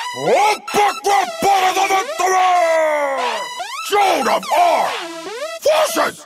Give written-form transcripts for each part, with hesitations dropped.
Children of our forces!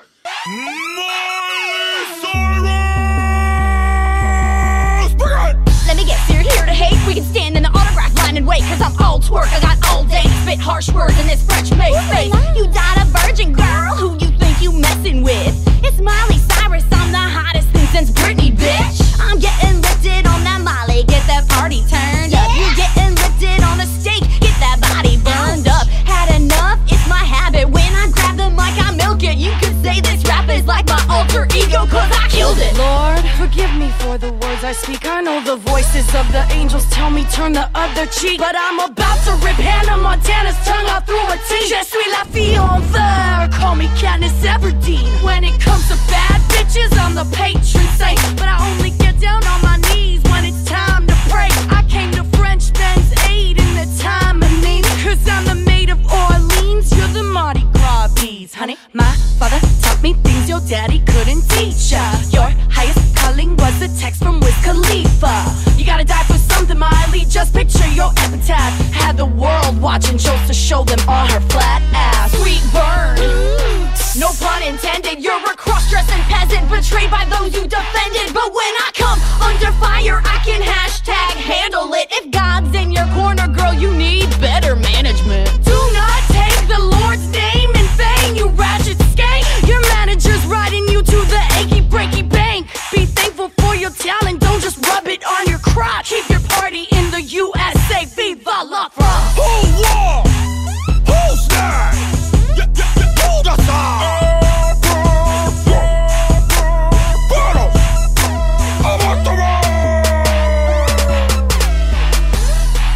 Let me get seared here to hate. We can stand in the autograph line and wait, cause I'm all twerk. I got all day to spit harsh words in this French made face. You died a virgin, girl. Who you think you messing with? It's Miley Cyrus. I'm the hottest thing since Britney, bitch. I'm getting lifted on that Molly. Get that party turned up. You getting lifted on a steak. Get that body burned up. Had enough? It's my habit. When I grab the mic, I milk it. You could say this rap is like my alter ego, cause I killed it. Lord, forgive me for the words I speak. I know the voices of the angels tell me turn the other cheek, but I'm about to rip Hannah Montana's tongue out through a tea. Je suis la fille en feu, call me Katniss Everdeen. When it comes to bad bitches, I'm the patron saint, but I only get down on my knees when it's time to pray. I came to French Ben's aid in the time of need, cause I'm the maid of Orleans, you're the Mardi Gras bees. Honey, my father taught me things your daddy couldn't teach ya. Your highest calling was a text from Wiz Khalifa. You gotta die for something, Miley, just picture your epitaph. Had the world watching, chose to show them all her flat ass. Sweet burn, no pun intended. You're a cross-dressing peasant betrayed by those you defended. But when I come under fire, I can hashtag handle it. If God's in your corner, girl, you need better management. Do not take the Lord's name in vain, you ratchet skank. Your manager's riding you to the achy breaky bank. Be thankful for your talent, don't just rub it on your crotch. Keep your party in the U.S.